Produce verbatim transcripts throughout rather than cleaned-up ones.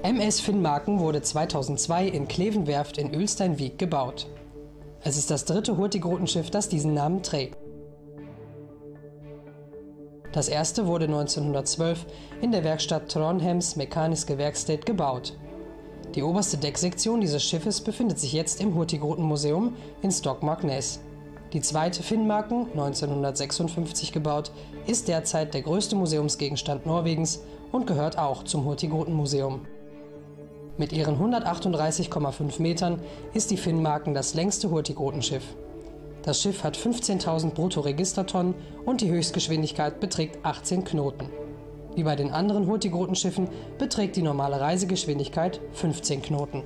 M S Finnmarken wurde zweitausendzwei in Klevenwerft in Ulsteinvik gebaut. Es ist das dritte Hurtigruten-Schiff, das diesen Namen trägt. Das erste wurde neunzehnhundertzwölf in der Werkstatt Trondheims Mekaniske Verksted gebaut. Die oberste Decksektion dieses Schiffes befindet sich jetzt im Hurtigruten-Museum in Stokmarknes. Die zweite Finnmarken, neunzehnhundertsechsundfünfzig gebaut, ist derzeit der größte Museumsgegenstand Norwegens und gehört auch zum Hurtigruten-Museum. Mit ihren hundertachtunddreißig Komma fünf Metern ist die Finnmarken das längste Hurtigruten-Schiff. Das Schiff hat fünfzehntausend Bruttoregistertonnen und die Höchstgeschwindigkeit beträgt achtzehn Knoten. Wie bei den anderen Hurtigruten-Schiffen beträgt die normale Reisegeschwindigkeit fünfzehn Knoten.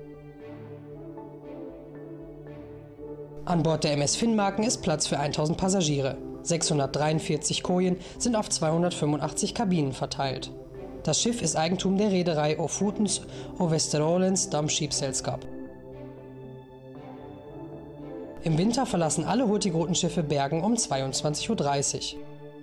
An Bord der M S Finnmarken ist Platz für tausend Passagiere. sechshundertdreiundvierzig Kojen sind auf zweihundertfünfundachtzig Kabinen verteilt. Das Schiff ist Eigentum der Reederei Ofotens og Vesteraalens Dampskibsselskap. Im Winter verlassen alle Hurtigruten-Schiffe Bergen um zweiundzwanzig Uhr dreißig.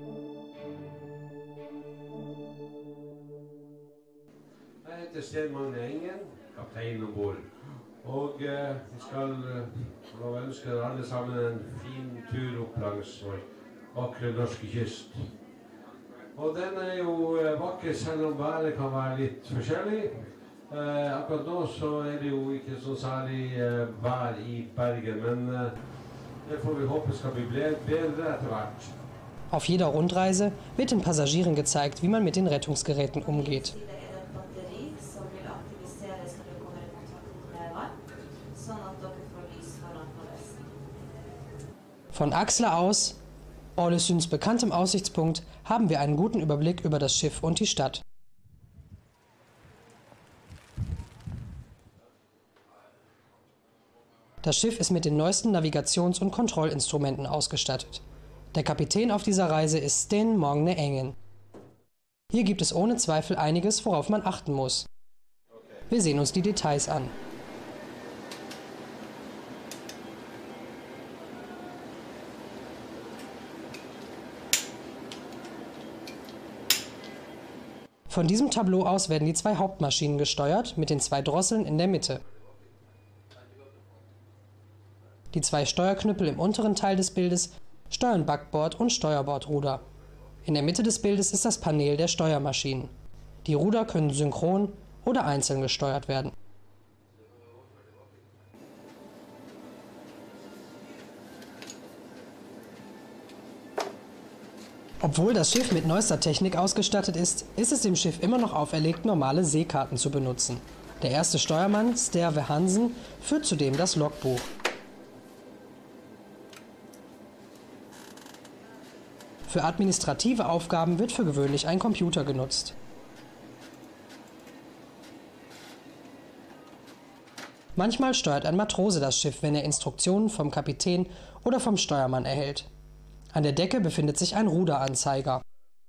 Jeg heter Sten Magne Engen, kaptein om bord. Og eh, vi skal eh, ønske dere alle sammen en fin tur opp langs vår vakre norske kyst. Og den er jo eh, vakker selv om været kan være litt forskjellig. Eh, akkurat nå så er det jo ikke så særlig eh, vær i Bergen, men eh, det får vi håpe skal bli bedre etter hvert. Auf jeder Rundreise wird den Passagieren gezeigt, wie man mit den Rettungsgeräten umgeht. Von Axla aus, Ålesunds bekanntem Aussichtspunkt, haben wir einen guten Überblick über das Schiff und die Stadt. Das Schiff ist mit den neuesten Navigations- und Kontrollinstrumenten ausgestattet. Der Kapitän auf dieser Reise ist Sten Magne Engen. Hier gibt es ohne Zweifel einiges, worauf man achten muss. Wir sehen uns die Details an. Von diesem Tableau aus werden die zwei Hauptmaschinen gesteuert, mit den zwei Drosseln in der Mitte. Die zwei Steuerknüppel im unteren Teil des Bildes steuern Backbord- und Steuerbordruder. In der Mitte des Bildes ist das Panel der Steuermaschinen. Die Ruder können synchron oder einzeln gesteuert werden. Obwohl das Schiff mit neuester Technik ausgestattet ist, ist es dem Schiff immer noch auferlegt, normale Seekarten zu benutzen. Der erste Steuermann, Sterve Hansen, führt zudem das Logbuch. Für administrative Aufgaben wird für gewöhnlich ein Computer genutzt. Manchmal steuert ein Matrose das Schiff, wenn er Instruktionen vom Kapitän oder vom Steuermann erhält. An der Decke befindet sich ein Ruderanzeiger.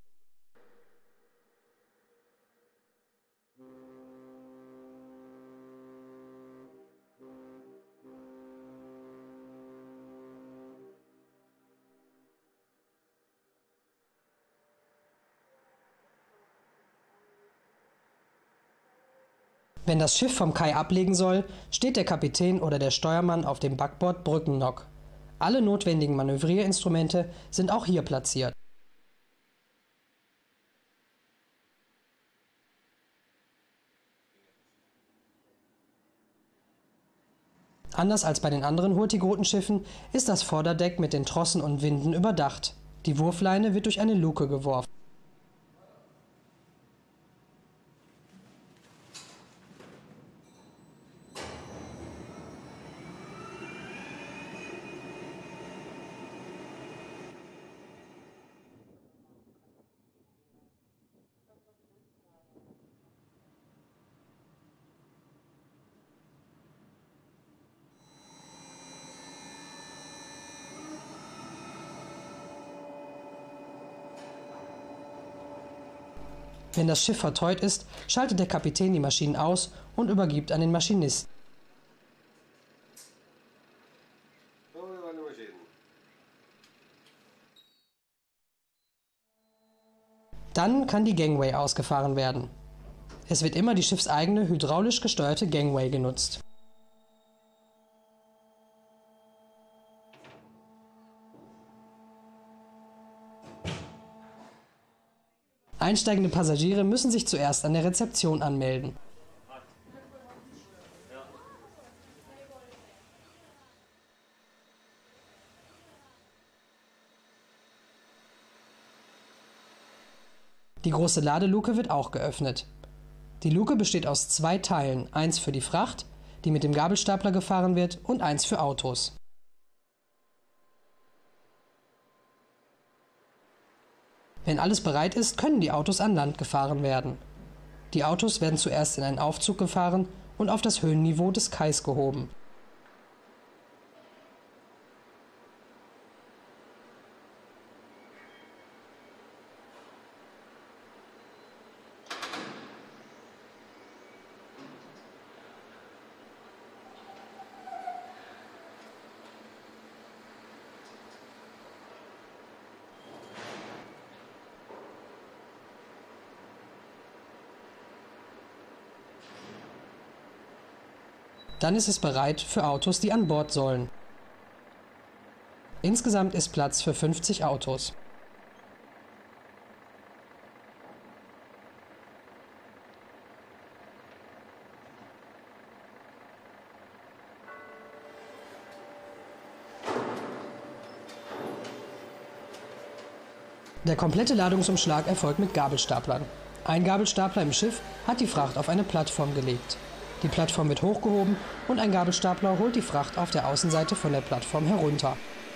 Wenn das Schiff vom Kai ablegen soll, steht der Kapitän oder der Steuermann auf dem Backbord Brückennock. Alle notwendigen Manövrierinstrumente sind auch hier platziert. Anders als bei den anderen Hurtigruten-Schiffen ist das Vorderdeck mit den Trossen und Winden überdacht. Die Wurfleine wird durch eine Luke geworfen. Wenn das Schiff verteut ist, schaltet der Kapitän die Maschinen aus und übergibt an den Maschinisten. Dann kann die Gangway ausgefahren werden. Es wird immer die schiffseigene hydraulisch gesteuerte Gangway genutzt. Einsteigende Passagiere müssen sich zuerst an der Rezeption anmelden. Die große Ladeluke wird auch geöffnet. Die Luke besteht aus zwei Teilen, eins für die Fracht, die mit dem Gabelstapler gefahren wird, und eins für Autos. Wenn alles bereit ist, können die Autos an Land gefahren werden. Die Autos werden zuerst in einen Aufzug gefahren und auf das Höhenniveau des Kais gehoben. Dann ist es bereit für Autos, die an Bord sollen. Insgesamt ist Platz für fünfzig Autos. Der komplette Ladungsumschlag erfolgt mit Gabelstaplern. Ein Gabelstapler im Schiff hat die Fracht auf eine Plattform gelegt. Die Plattform wird hochgehoben und ein Gabelstapler holt die Fracht auf der Außenseite von der Plattform herunter.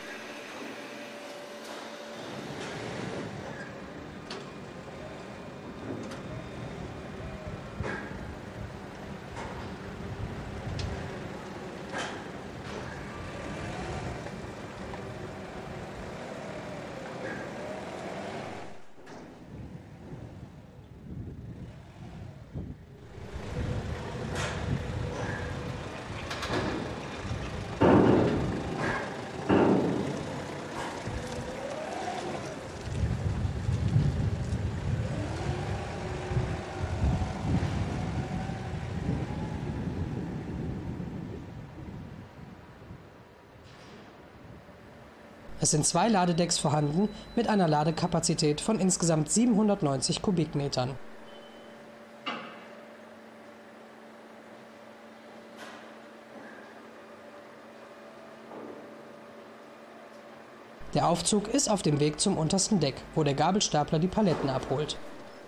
Es sind zwei Ladedecks vorhanden mit einer Ladekapazität von insgesamt siebenhundertneunzig Kubikmetern. Der Aufzug ist auf dem Weg zum untersten Deck, wo der Gabelstapler die Paletten abholt.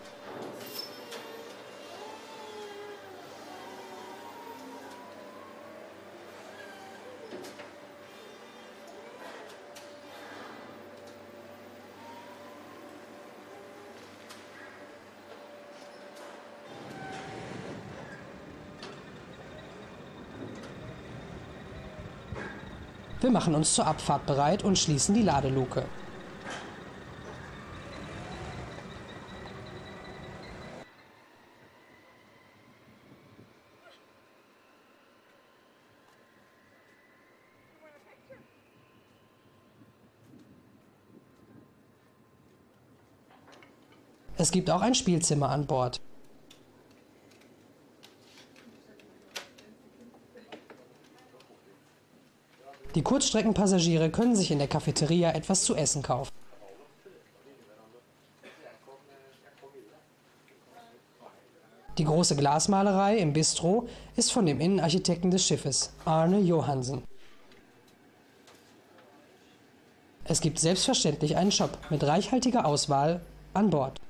Wir machen uns zur Abfahrt bereit und schließen die Ladeluke. Es gibt auch ein Spielzimmer an Bord. Die Kurzstreckenpassagiere können sich in der Cafeteria etwas zu essen kaufen. Die große Glasmalerei im Bistro ist von dem Innenarchitekten des Schiffes, Arne Johansen. Es gibt selbstverständlich einen Shop mit reichhaltiger Auswahl an Bord.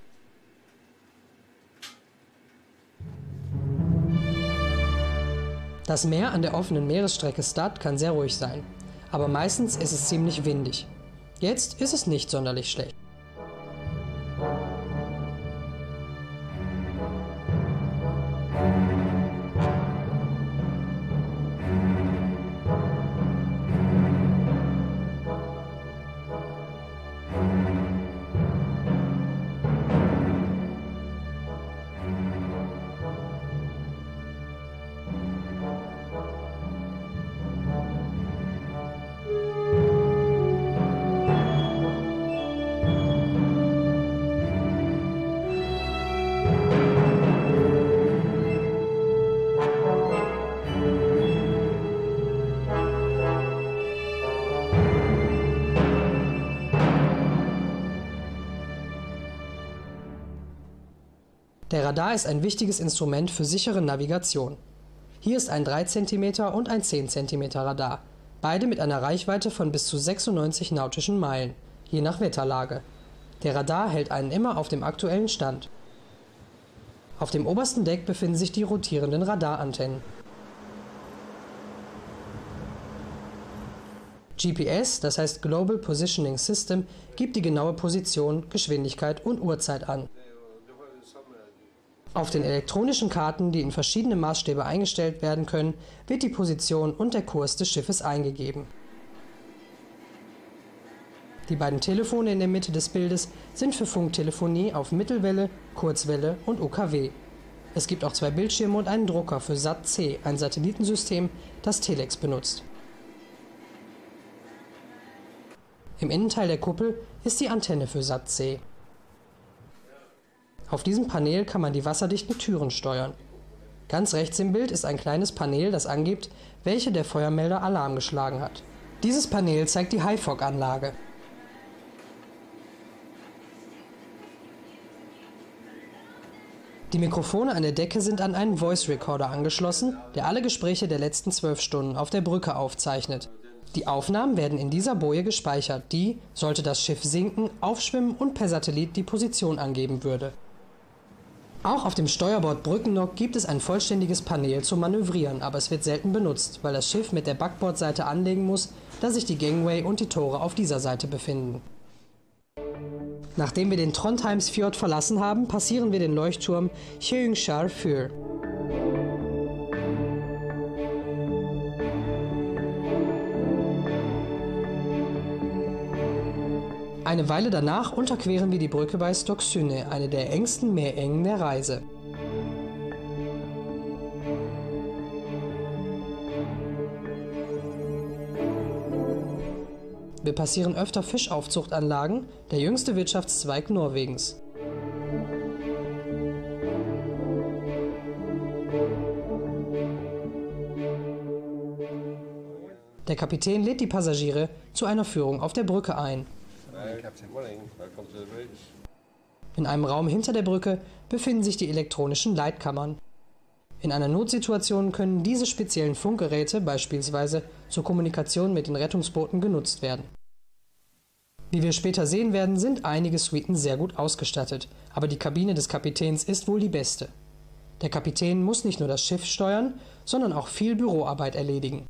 Das Meer an der offenen Meeresstrecke Stad kann sehr ruhig sein, aber meistens ist es ziemlich windig. Jetzt ist es nicht sonderlich schlecht. Radar ist ein wichtiges Instrument für sichere Navigation. Hier ist ein drei Zentimeter und ein zehn Zentimeter Radar, beide mit einer Reichweite von bis zu sechsundneunzig nautischen Meilen, je nach Wetterlage. Der Radar hält einen immer auf dem aktuellen Stand. Auf dem obersten Deck befinden sich die rotierenden Radarantennen. G P S, das heißt Global Positioning System, gibt die genaue Position, Geschwindigkeit und Uhrzeit an. Auf den elektronischen Karten, die in verschiedene Maßstäbe eingestellt werden können, wird die Position und der Kurs des Schiffes eingegeben. Die beiden Telefone in der Mitte des Bildes sind für Funktelefonie auf Mittelwelle, Kurzwelle und U K W. Es gibt auch zwei Bildschirme und einen Drucker für S A T C, ein Satellitensystem, das Telex benutzt. Im Innenteil der Kuppel ist die Antenne für S A T C. Auf diesem Panel kann man die wasserdichten Türen steuern. Ganz rechts im Bild ist ein kleines Panel, das angibt, welche der Feuermelder Alarm geschlagen hat. Dieses Panel zeigt die H I F O C-Anlage. Die Mikrofone an der Decke sind an einen Voice Recorder angeschlossen, der alle Gespräche der letzten zwölf Stunden auf der Brücke aufzeichnet. Die Aufnahmen werden in dieser Boje gespeichert, die, sollte das Schiff sinken, aufschwimmen und per Satellit die Position angeben würde. Auch auf dem Steuerbord Brückennock gibt es ein vollständiges Panel zum Manövrieren, aber es wird selten benutzt, weil das Schiff mit der Backbordseite anlegen muss, da sich die Gangway und die Tore auf dieser Seite befinden. Nachdem wir den Trondheimsfjord verlassen haben, passieren wir den Leuchtturm Kjønskjær Fyr. Eine Weile danach unterqueren wir die Brücke bei Stoksyne, eine der engsten Meerengen der Reise. Wir passieren öfter Fischaufzuchtanlagen, der jüngste Wirtschaftszweig Norwegens. Der Kapitän lädt die Passagiere zu einer Führung auf der Brücke ein. In einem Raum hinter der Brücke befinden sich die elektronischen Leitkammern. In einer Notsituation können diese speziellen Funkgeräte beispielsweise zur Kommunikation mit den Rettungsbooten genutzt werden. Wie wir später sehen werden, sind einige Suiten sehr gut ausgestattet, aber die Kabine des Kapitäns ist wohl die beste. Der Kapitän muss nicht nur das Schiff steuern, sondern auch viel Büroarbeit erledigen.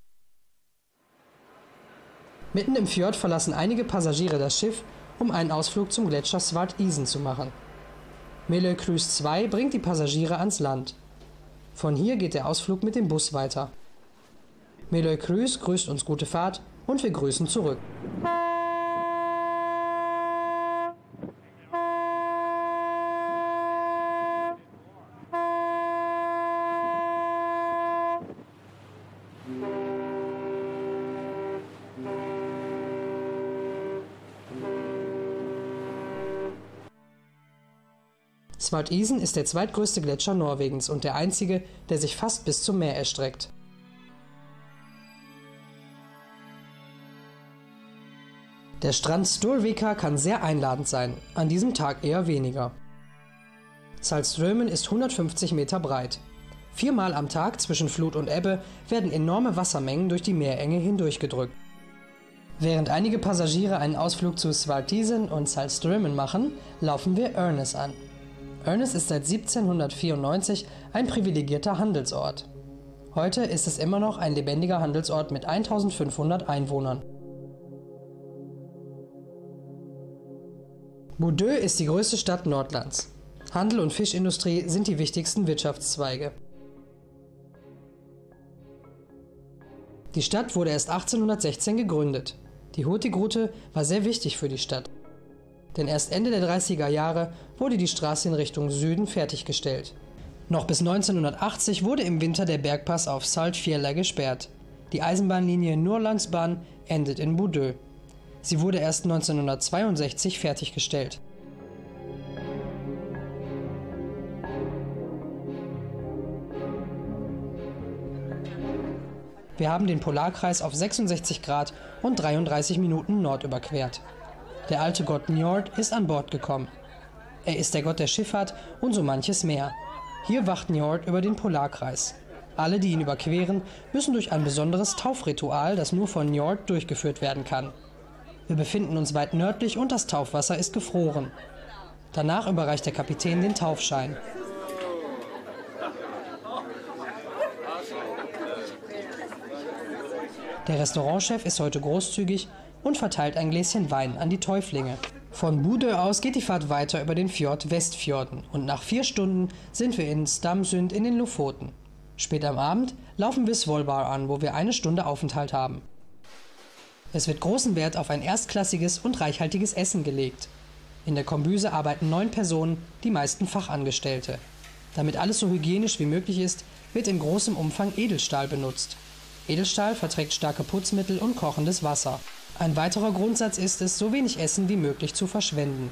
Mitten im Fjord verlassen einige Passagiere das Schiff, um einen Ausflug zum Gletscher Svartisen zu machen. Meløy Cruise zwei bringt die Passagiere ans Land. Von hier geht der Ausflug mit dem Bus weiter. Meløy Cruise grüßt uns gute Fahrt und wir grüßen zurück. Svartisen ist der zweitgrößte Gletscher Norwegens und der einzige, der sich fast bis zum Meer erstreckt. Der Strand Sturvika kann sehr einladend sein, an diesem Tag eher weniger. Saltstraumen ist hundertfünfzig Meter breit. Viermal am Tag zwischen Flut und Ebbe werden enorme Wassermengen durch die Meerenge hindurchgedrückt. Während einige Passagiere einen Ausflug zu Svartisen und Saltstraumen machen, laufen wir Ørnes an. Ørnes ist seit siebzehnhundertvierundneunzig ein privilegierter Handelsort. Heute ist es immer noch ein lebendiger Handelsort mit eintausendfünfhundert Einwohnern. Bodø ist die größte Stadt Nordlands. Handel und Fischindustrie sind die wichtigsten Wirtschaftszweige. Die Stadt wurde erst achtzehnhundertsechzehn gegründet. Die Hurtigrute war sehr wichtig für die Stadt. Denn erst Ende der dreißiger Jahre wurde die Straße in Richtung Süden fertiggestellt. Noch bis neunzehnhundertachtzig wurde im Winter der Bergpass auf Saltfjellet gesperrt. Die Eisenbahnlinie Nordlandsbanen endet in Bodø. Sie wurde erst neunzehnhundertzweiundsechzig fertiggestellt. Wir haben den Polarkreis auf sechsundsechzig Grad und dreiunddreißig Minuten Nord überquert. Der alte Gott Njord ist an Bord gekommen. Er ist der Gott der Schifffahrt und so manches mehr. Hier wacht Njord über den Polarkreis. Alle, die ihn überqueren, müssen durch ein besonderes Taufritual, das nur von Njord durchgeführt werden kann. Wir befinden uns weit nördlich und das Taufwasser ist gefroren. Danach überreicht der Kapitän den Taufschein. Der Restaurantchef ist heute großzügig und verteilt ein Gläschen Wein an die Täuflinge. Von Bodø aus geht die Fahrt weiter über den Fjord Westfjorden und nach vier Stunden sind wir in Stamsund in den Lofoten. Spät am Abend laufen wir Svolvær an, wo wir eine Stunde Aufenthalt haben. Es wird großen Wert auf ein erstklassiges und reichhaltiges Essen gelegt. In der Kombüse arbeiten neun Personen, die meisten Fachangestellte. Damit alles so hygienisch wie möglich ist, wird in großem Umfang Edelstahl benutzt. Edelstahl verträgt starke Putzmittel und kochendes Wasser. Ein weiterer Grundsatz ist es, so wenig Essen wie möglich zu verschwenden.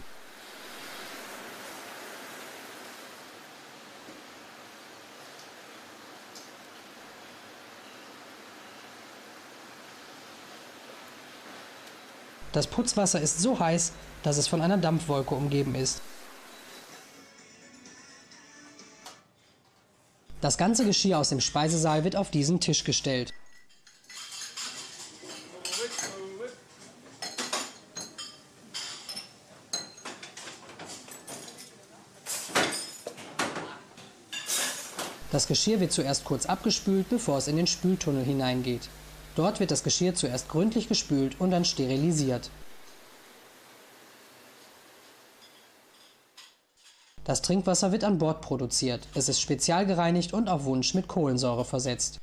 Das Putzwasser ist so heiß, dass es von einer Dampfwolke umgeben ist. Das ganze Geschirr aus dem Speisesaal wird auf diesen Tisch gestellt. Das Geschirr wird zuerst kurz abgespült, bevor es in den Spültunnel hineingeht. Dort wird das Geschirr zuerst gründlich gespült und dann sterilisiert. Das Trinkwasser wird an Bord produziert. Es ist spezial gereinigt und auf Wunsch mit Kohlensäure versetzt.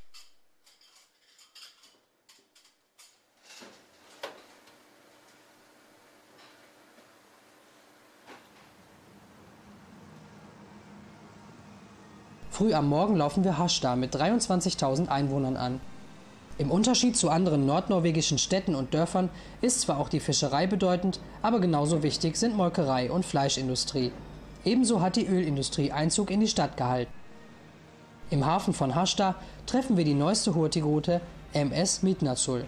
Früh am Morgen laufen wir Harstad mit dreiundzwanzigtausend Einwohnern an. Im Unterschied zu anderen nordnorwegischen Städten und Dörfern ist zwar auch die Fischerei bedeutend, aber genauso wichtig sind Molkerei und Fleischindustrie. Ebenso hat die Ölindustrie Einzug in die Stadt gehalten. Im Hafen von Harstad treffen wir die neueste Hurtigrute M S Midnattsul.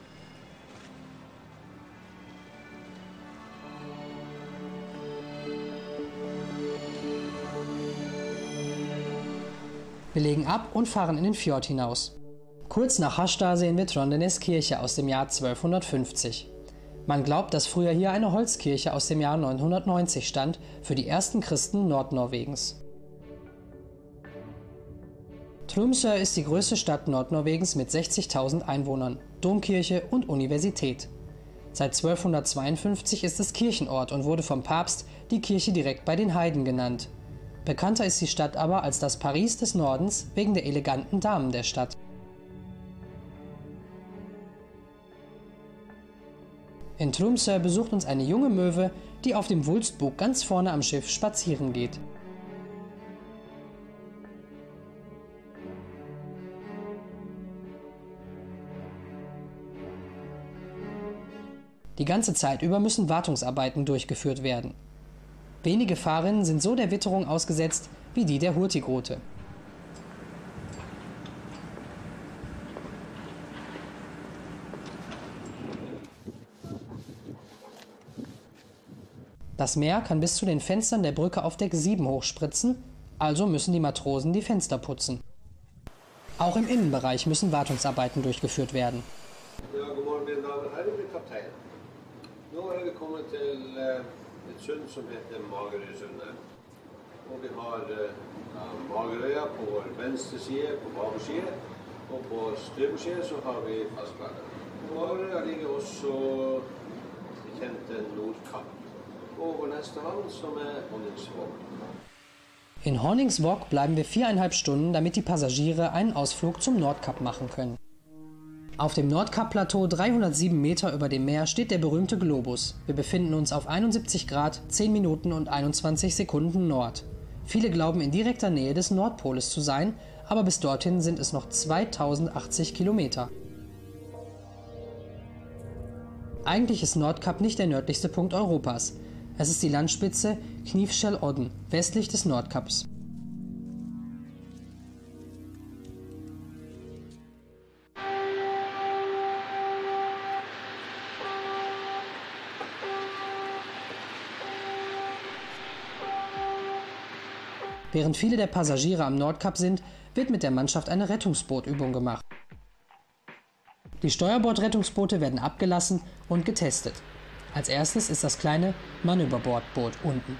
Wir legen ab und fahren in den Fjord hinaus. Kurz nach Harstad sehen wir Trondenes Kirche aus dem Jahr zwölfhundertfünfzig. Man glaubt, dass früher hier eine Holzkirche aus dem Jahr neunhundertneunzig stand, für die ersten Christen Nordnorwegens. Tromsø ist die größte Stadt Nordnorwegens mit sechzigtausend Einwohnern, Domkirche und Universität. Seit zwölfhundertzweiundfünfzig ist es Kirchenort und wurde vom Papst die Kirche direkt bei den Heiden genannt. Bekannter ist die Stadt aber als das Paris des Nordens wegen der eleganten Damen der Stadt. In Tromsø besucht uns eine junge Möwe, die auf dem Wulstbug ganz vorne am Schiff spazieren geht. Die ganze Zeit über müssen Wartungsarbeiten durchgeführt werden. Wenige Fahrerinnen sind so der Witterung ausgesetzt wie die der Hurtigrute. Das Meer kann bis zu den Fenstern der Brücke auf Deck sieben hochspritzen, also müssen die Matrosen die Fenster putzen. Auch im Innenbereich müssen Wartungsarbeiten durchgeführt werden. Ja, god morgen, mine damer og herrer, jeg er kaptein. Nå er vi kommet til eh, et sund som heter Magerøysundet. Og vi har eh, Magerøya på vår venstre side, på baberside, og på støberside så har vi fastlandet. Magerøya ligger også det kjente Nordkapp. Og vår neste havn som er Honningsvåg. In Honningsvåg bleiben wir viereinhalb Stunden, damit die Passagiere einen Ausflug zum Nordkap machen können. Auf dem Nordkap-Plateau, dreihundertsieben Meter über dem Meer, steht der berühmte Globus. Wir befinden uns auf einundsiebzig Grad, zehn Minuten und einundzwanzig Sekunden Nord. Viele glauben, in direkter Nähe des Nordpoles zu sein, aber bis dorthin sind es noch zweitausendachtzig Kilometer. Eigentlich ist Nordkap nicht der nördlichste Punkt Europas. Es ist die Landspitze Knivskjell-Odden, westlich des Nordkaps. Während viele der Passagiere am Nordkap sind, wird mit der Mannschaft eine Rettungsbootübung gemacht. Die Steuerbordrettungsboote werden abgelassen und getestet. Als erstes ist das kleine Manöverbordboot unten.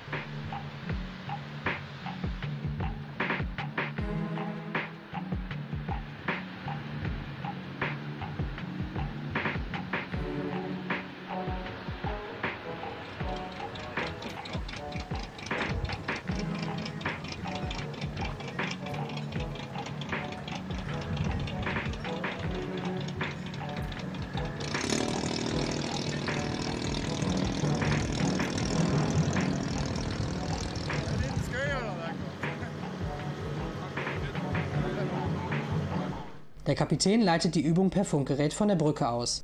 Der Kapitän leitet die Übung per Funkgerät von der Brücke aus.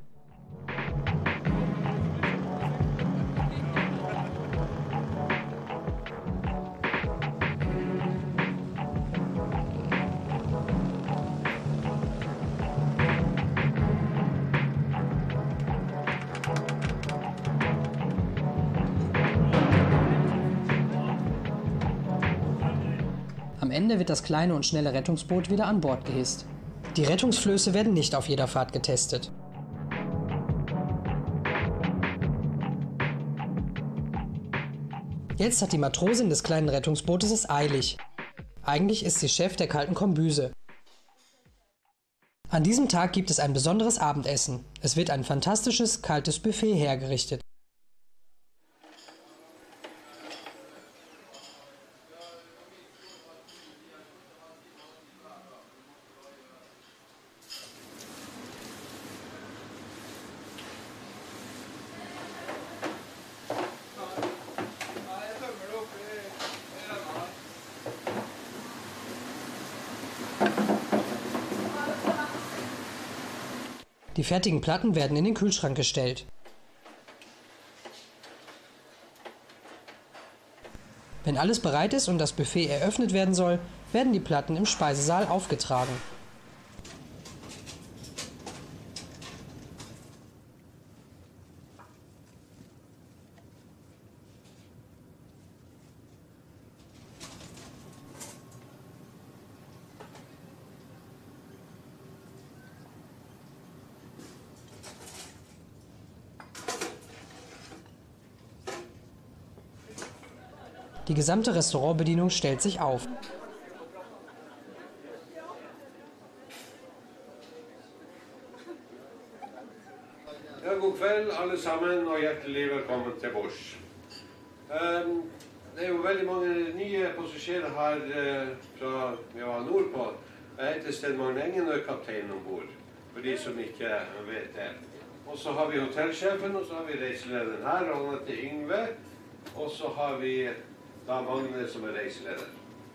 Am Ende wird das kleine und schnelle Rettungsboot wieder an Bord gehisst. Die Rettungsflöße werden nicht auf jeder Fahrt getestet. Jetzt hat die Matrosin des kleinen Rettungsbootes es eilig. Eigentlich ist sie Chef der kalten Kombüse. An diesem Tag gibt es ein besonderes Abendessen. Es wird ein fantastisches, kaltes Buffet hergerichtet. Die fertigen Platten werden in den Kühlschrank gestellt. Wenn alles bereit ist und das Buffet eröffnet werden soll, werden die Platten im Speisesaal aufgetragen. Die gesamte Restaurantbedienung stellt sich auf. Ja, god kveld alle sammen og hjertelig velkommen til Bosch. Um, det er jo veldig mange nye passasjerer her uh, fra ja, nordpå. Jeg heter Sten Magne Engen og er kaptein ombord, for de som ikke vet det. Og så har vi hotellsjefen, og så har vi reiselederen her, og han heter Yngve. Og så har vi da Magne som er reiseleder.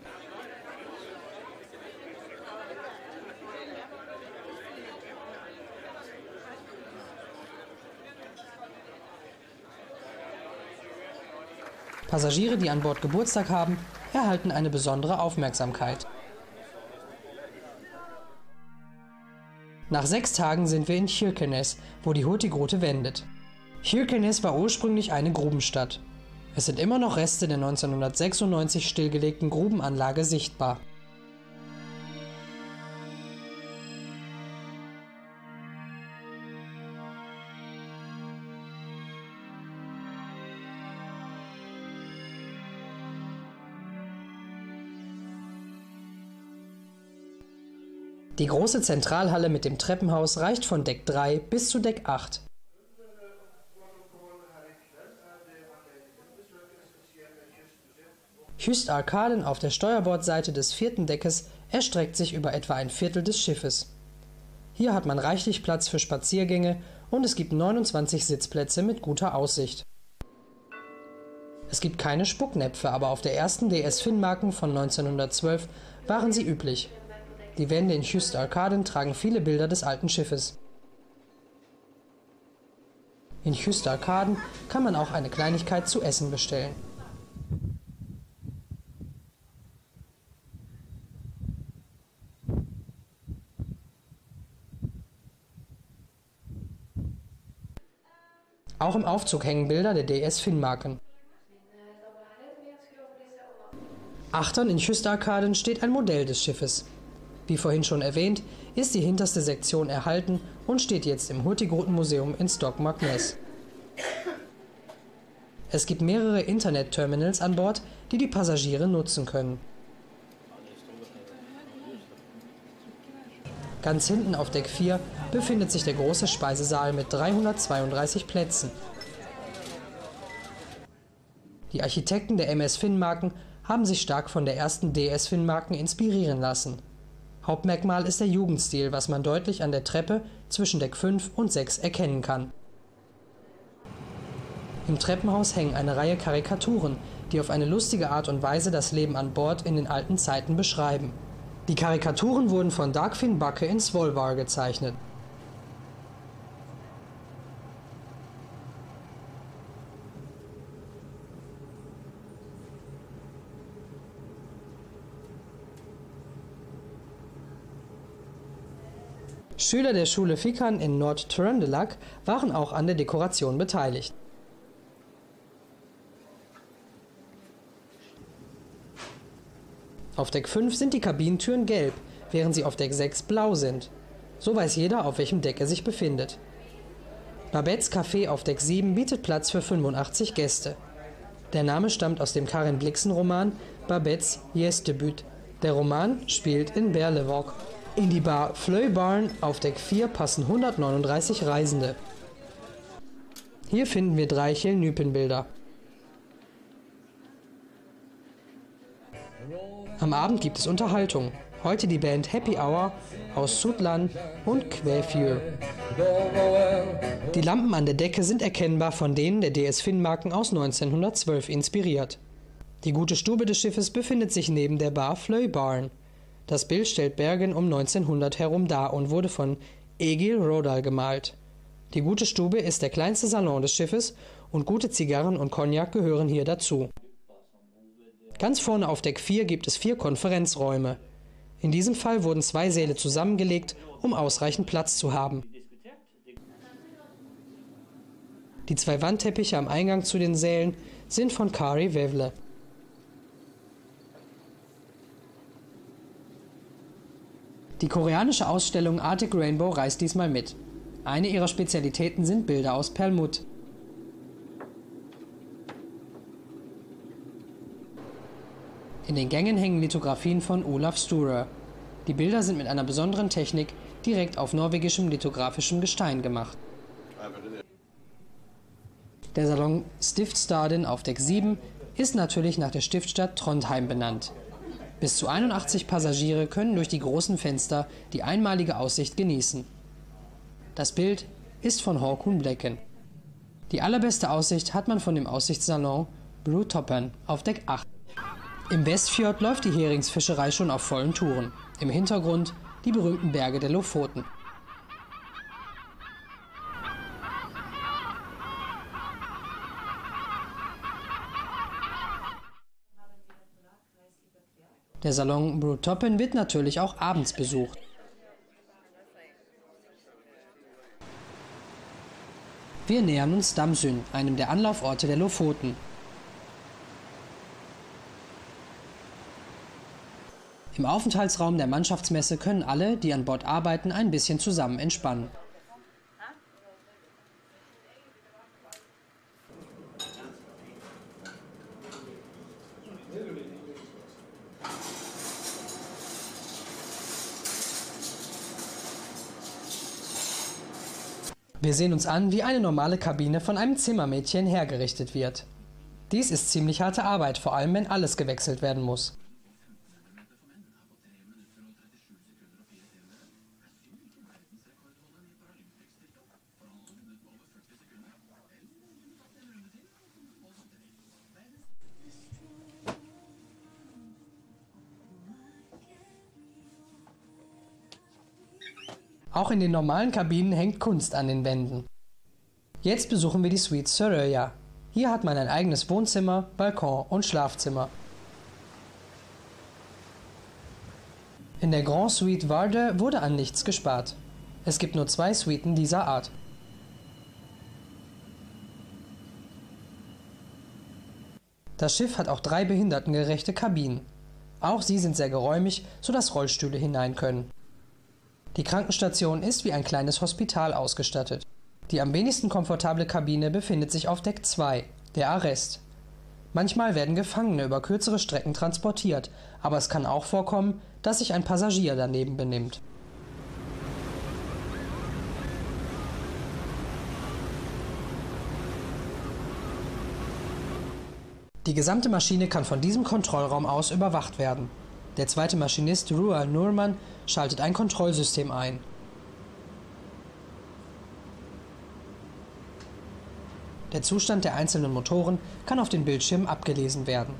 Passagiere, die an Bord Geburtstag haben, erhalten eine besondere Aufmerksamkeit. Nach sechs Tagen sind wir in Kirkenes, wo die Hurtigrute wendet. Kirkenes war ursprünglich eine Grubenstadt. Es sind immer noch Reste der neunzehnhundertsechsundneunzig stillgelegten Grubenanlage sichtbar. Die große Zentralhalle mit dem Treppenhaus reicht von Deck drei bis zu Deck acht. Kystarkaden auf der Steuerbordseite des vierten Deckes erstreckt sich über etwa ein Viertel des Schiffes. Hier hat man reichlich Platz für Spaziergänge und es gibt neunundzwanzig Sitzplätze mit guter Aussicht. Es gibt keine Spucknäpfe, aber auf der ersten D S Finnmarken von neunzehnhundertzwölf waren sie üblich. Die Wände in Kystarkaden tragen viele Bilder des alten Schiffes. In Kystarkaden kann man auch eine Kleinigkeit zu essen bestellen. Auch im Aufzug hängen Bilder der D S Finnmarken. Achtern in Schüstarkaden steht ein Modell des Schiffes. Wie vorhin schon erwähnt, ist die hinterste Sektion erhalten und steht jetzt im Hurtigruten-Museum in Stokmarknes. Es gibt mehrere Internet-Terminals an Bord, die die Passagiere nutzen können. Ganz hinten auf Deck vier befindet sich der große Speisesaal mit dreihundertzweiunddreißig Plätzen. Die Architekten der M S Finnmarken haben sich stark von der ersten D S Finnmarken inspirieren lassen. Hauptmerkmal ist der Jugendstil, was man deutlich an der Treppe zwischen Deck fünf und sechs erkennen kann. Im Treppenhaus hängen eine Reihe Karikaturen, die auf eine lustige Art und Weise das Leben an Bord in den alten Zeiten beschreiben. Die Karikaturen wurden von Dagfinn Bakke in Svolvær gezeichnet. Schüler der Schule Fikhan in Nord-Trøndelag waren auch an der Dekoration beteiligt. Auf Deck fünf sind die Kabinentüren gelb, während sie auf Deck sechs blau sind. So weiß jeder, auf welchem Deck er sich befindet. Babettes Café auf Deck sieben bietet Platz für fünfundachtzig Gäste. Der Name stammt aus dem Karin Blixen-Roman Babettes Gjestebud. Der Roman spielt in Berlevåg. In die Bar Fløibarn auf Deck vier passen hundertneununddreißig Reisende. Hier finden wir drei Kjell-Nypen-Bilder. Am Abend gibt es Unterhaltung. Heute die Band Happy Hour aus Sutland und Kvæfjord. Die Lampen an der Decke sind erkennbar von denen der D S Finnmarken aus neunzehnhundertzwölf inspiriert. Die gute Stube des Schiffes befindet sich neben der Bar Fløibarn. Das Bild stellt Bergen um neunzehnhundert herum dar und wurde von Egil Rodal gemalt. Die gute Stube ist der kleinste Salon des Schiffes und gute Zigarren und Cognac gehören hier dazu. Ganz vorne auf Deck vier gibt es vier Konferenzräume. In diesem Fall wurden zwei Säle zusammengelegt, um ausreichend Platz zu haben. Die zwei Wandteppiche am Eingang zu den Sälen sind von Kari Vevle. Die koreanische Ausstellung Arctic Rainbow reist diesmal mit. Eine ihrer Spezialitäten sind Bilder aus Perlmutt. In den Gängen hängen Lithografien von Olaf Sture. Die Bilder sind mit einer besonderen Technik direkt auf norwegischem lithografischem Gestein gemacht. Der Salon Stiftstaden auf Deck sieben ist natürlich nach der Stiftstadt Trondheim benannt. Bis zu einundachtzig Passagiere können durch die großen Fenster die einmalige Aussicht genießen. Das Bild ist von Håkon Blecken. Die allerbeste Aussicht hat man von dem Aussichtssalon Brutoppen auf Deck acht. Im Westfjord läuft die Heringsfischerei schon auf vollen Touren. Im Hintergrund die berühmten Berge der Lofoten. Der Salon Brutoppen wird natürlich auch abends besucht. Wir nähern uns Damsund, einem der Anlauforte der Lofoten. Im Aufenthaltsraum der Mannschaftsmesse können alle, die an Bord arbeiten, ein bisschen zusammen entspannen. Wir sehen uns an, wie eine normale Kabine von einem Zimmermädchen hergerichtet wird. Dies ist ziemlich harte Arbeit, vor allem wenn alles gewechselt werden muss. Auch in den normalen Kabinen hängt Kunst an den Wänden. Jetzt besuchen wir die Suite Sørøya. Hier hat man ein eigenes Wohnzimmer, Balkon und Schlafzimmer. In der Grand Suite Vardø wurde an nichts gespart. Es gibt nur zwei Suiten dieser Art. Das Schiff hat auch drei behindertengerechte Kabinen. Auch sie sind sehr geräumig, sodass Rollstühle hinein können. Die Krankenstation ist wie ein kleines Hospital ausgestattet. Die am wenigsten komfortable Kabine befindet sich auf Deck zwei, der Arrest. Manchmal werden Gefangene über kürzere Strecken transportiert, aber es kann auch vorkommen, dass sich ein Passagier daneben benimmt. Die gesamte Maschine kann von diesem Kontrollraum aus überwacht werden. Der zweite Maschinist Rua Nurman schaltet ein Kontrollsystem ein. Der Zustand der einzelnen Motoren kann auf den Bildschirmen abgelesen werden.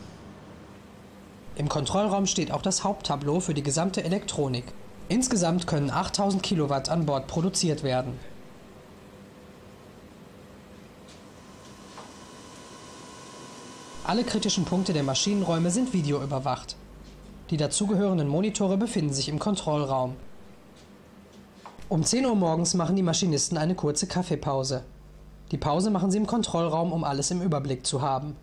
Im Kontrollraum steht auch das Haupttableau für die gesamte Elektronik. Insgesamt können achttausend Kilowatt an Bord produziert werden. Alle kritischen Punkte der Maschinenräume sind videoüberwacht. Die dazugehörenden Monitore befinden sich im Kontrollraum. Um zehn Uhr morgens machen die Maschinisten eine kurze Kaffeepause. Die Pause machen sie im Kontrollraum, um alles im Überblick zu haben.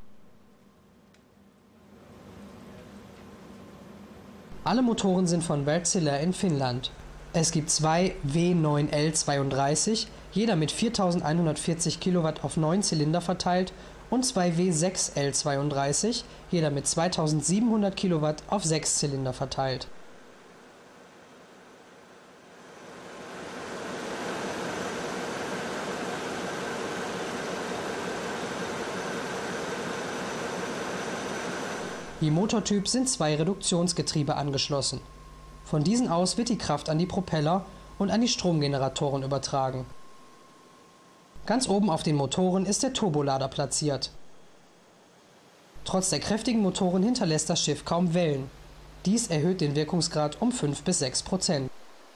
Alle Motoren sind von Wärtsilä in Finnland. Es gibt zwei W neun L zweiunddreißig, jeder mit viertausendeinhundertvierzig Kilowatt auf neun Zylinder verteilt, und zwei W sechs L zweiunddreißig, jeder mit zweitausendsiebenhundert Kilowatt auf sechs Zylinder verteilt. Je Motortyp sind zwei Reduktionsgetriebe angeschlossen. Von diesen aus wird die Kraft an die Propeller und an die Stromgeneratoren übertragen. Ganz oben auf den Motoren ist der Turbolader platziert. Trotz der kräftigen Motoren hinterlässt das Schiff kaum Wellen. Dies erhöht den Wirkungsgrad um fünf bis sechs Prozent.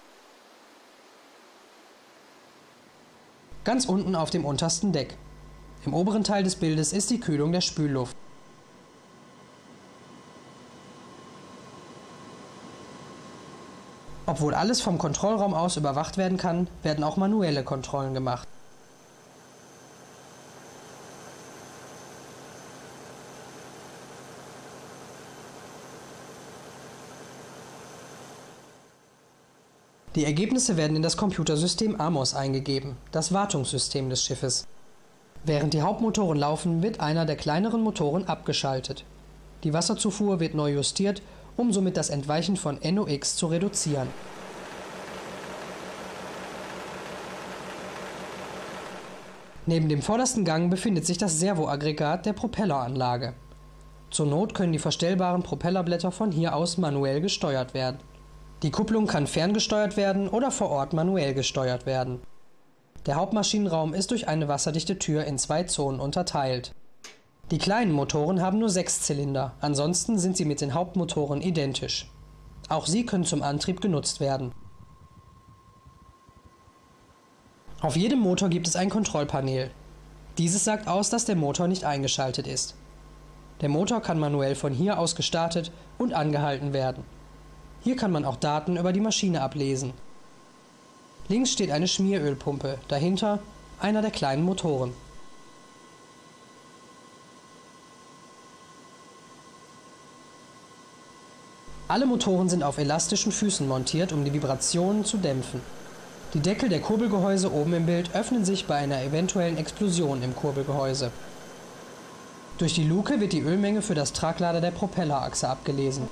Ganz unten auf dem untersten Deck. Im oberen Teil des Bildes ist die Kühlung der Spülluft. Obwohl alles vom Kontrollraum aus überwacht werden kann, werden auch manuelle Kontrollen gemacht. Die Ergebnisse werden in das Computersystem Amos eingegeben, das Wartungssystem des Schiffes. Während die Hauptmotoren laufen, wird einer der kleineren Motoren abgeschaltet. Die Wasserzufuhr wird neu justiert, um somit das Entweichen von N O X zu reduzieren. Neben dem vordersten Gang befindet sich das Servoaggregat der Propelleranlage. Zur Not können die verstellbaren Propellerblätter von hier aus manuell gesteuert werden. Die Kupplung kann ferngesteuert werden oder vor Ort manuell gesteuert werden. Der Hauptmaschinenraum ist durch eine wasserdichte Tür in zwei Zonen unterteilt. Die kleinen Motoren haben nur sechs Zylinder, ansonsten sind sie mit den Hauptmotoren identisch. Auch sie können zum Antrieb genutzt werden. Auf jedem Motor gibt es ein Kontrollpanel. Dieses sagt aus, dass der Motor nicht eingeschaltet ist. Der Motor kann manuell von hier aus gestartet und angehalten werden. Hier kann man auch Daten über die Maschine ablesen. Links steht eine Schmierölpumpe, dahinter einer der kleinen Motoren. Alle Motoren sind auf elastischen Füßen montiert, um die Vibrationen zu dämpfen. Die Deckel der Kurbelgehäuse oben im Bild öffnen sich bei einer eventuellen Explosion im Kurbelgehäuse. Durch die Luke wird die Ölmenge für das Traglader der Propellerachse abgelesen.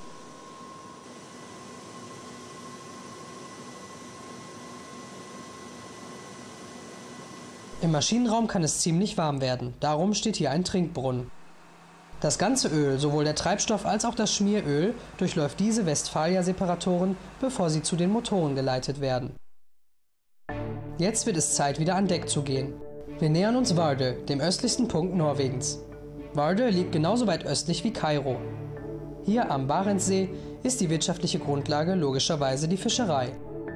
Im Maschinenraum kann es ziemlich warm werden, darum steht hier ein Trinkbrunnen. Das ganze Öl, sowohl der Treibstoff als auch das Schmieröl, durchläuft diese Westfalia-Separatoren, bevor sie zu den Motoren geleitet werden. Jetzt wird es Zeit, wieder an Deck zu gehen. Wir nähern uns Vardø, dem östlichsten Punkt Norwegens. Vardø liegt genauso weit östlich wie Kairo. Hier am Barentssee ist die wirtschaftliche Grundlage logischerweise die Fischerei.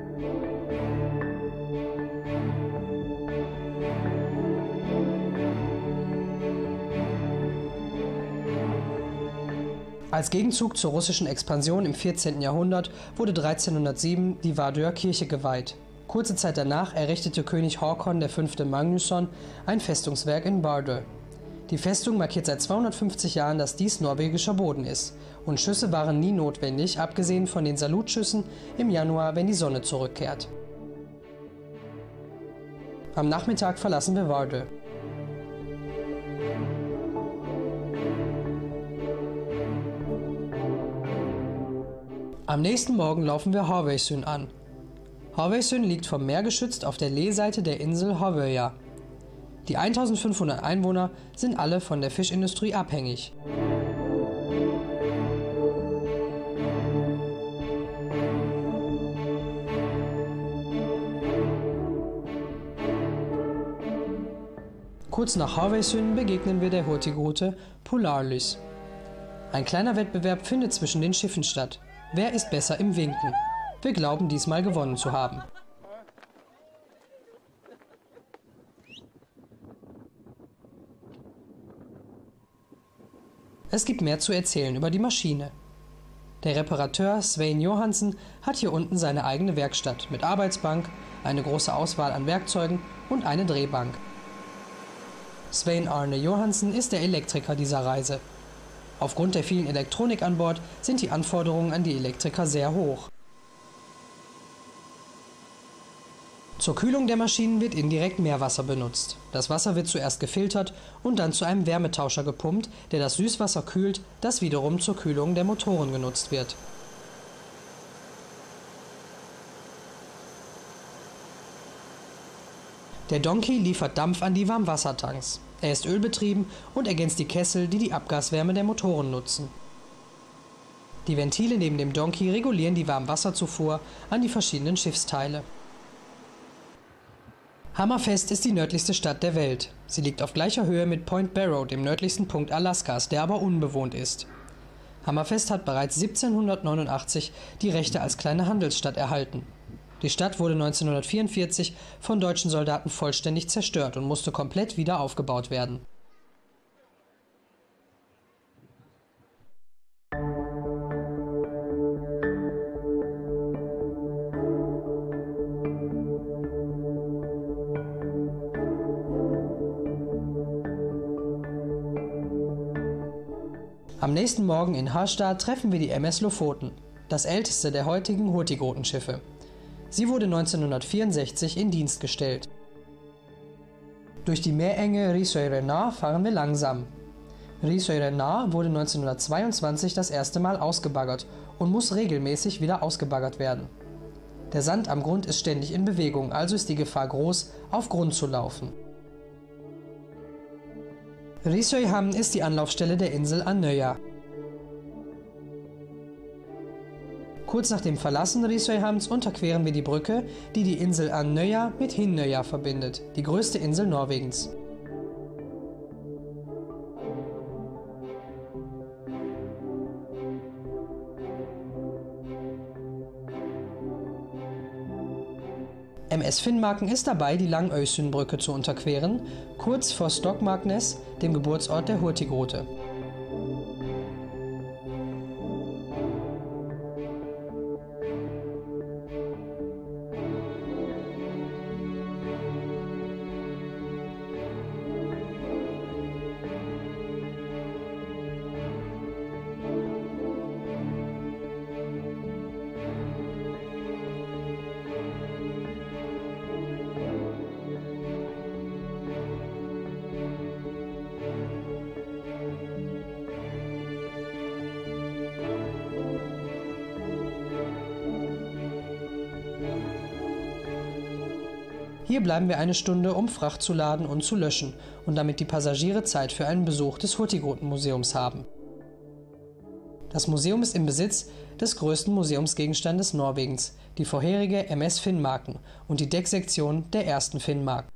Als Gegenzug zur russischen Expansion im vierzehnten Jahrhundert wurde dreizehnhundertsieben die Vardøer Kirche geweiht. Kurze Zeit danach errichtete König Håkon der Fünfte Magnusson ein Festungswerk in Vardø. Die Festung markiert seit zweihundertfünfzig Jahren, dass dies norwegischer Boden ist, und Schüsse waren nie notwendig, abgesehen von den Salutschüssen im Januar, wenn die Sonne zurückkehrt. Am Nachmittag verlassen wir Vardø. Am nächsten Morgen laufen wir Havøysund an. Havøysund liegt vom Meer geschützt auf der Leeseite der Insel Havøya. Die eintausendfünfhundert Einwohner sind alle von der Fischindustrie abhängig. Kurz nach Havøysund begegnen wir der Hurtigrute Polarlys. Ein kleiner Wettbewerb findet zwischen den Schiffen statt. Wer ist besser im Winken? Wir glauben diesmal gewonnen zu haben. Es gibt mehr zu erzählen über die Maschine. Der Reparateur Svein Johansen hat hier unten seine eigene Werkstatt mit Arbeitsbank, eine große Auswahl an Werkzeugen und eine Drehbank. Svein Arne Johansen ist der Elektriker dieser Reise. Aufgrund der vielen Elektronik an Bord sind die Anforderungen an die Elektriker sehr hoch. Zur Kühlung der Maschinen wird indirekt Meerwasser benutzt. Das Wasser wird zuerst gefiltert und dann zu einem Wärmetauscher gepumpt, der das Süßwasser kühlt, das wiederum zur Kühlung der Motoren genutzt wird. Der Donkey liefert Dampf an die Warmwassertanks. Er ist ölbetrieben und ergänzt die Kessel, die die Abgaswärme der Motoren nutzen. Die Ventile neben dem Donkey regulieren die Warmwasserzufuhr an die verschiedenen Schiffsteile. Hammerfest ist die nördlichste Stadt der Welt. Sie liegt auf gleicher Höhe mit Point Barrow, dem nördlichsten Punkt Alaskas, der aber unbewohnt ist. Hammerfest hat bereits siebzehnhundertneunundachtzig die Rechte als kleine Handelsstadt erhalten. Die Stadt wurde neunzehnhundertvierundvierzig von deutschen Soldaten vollständig zerstört und musste komplett wieder aufgebaut werden. Am nächsten Morgen in Harstad treffen wir die M S Lofoten, das älteste der heutigen Hurtigruten-Schiffe. Sie wurde neunzehnhundertvierundsechzig in Dienst gestellt. Durch die Meerenge Risøyrenna fahren wir langsam. Risøyrenna wurde neunzehnhundertzweiundzwanzig das erste Mal ausgebaggert und muss regelmäßig wieder ausgebaggert werden. Der Sand am Grund ist ständig in Bewegung, also ist die Gefahr groß, auf Grund zu laufen. Risøyhamn ist die Anlaufstelle der Insel Andøya. Kurz nach dem Verlassen Risøyhamns unterqueren wir die Brücke, die die Insel Andøya mit Hinnøya verbindet, die größte Insel Norwegens. M S Finnmarken ist dabei, die Langøysundbrücke zu unterqueren, kurz vor Stokmarknes, dem Geburtsort der Hurtigrute. Hier bleiben wir eine Stunde, um Fracht zu laden und zu löschen und damit die Passagiere Zeit für einen Besuch des Hurtigruten-Museums haben. Das Museum ist im Besitz des größten Museumsgegenstandes Norwegens, die vorherige M S Finnmarken und die Decksektion der ersten Finnmark.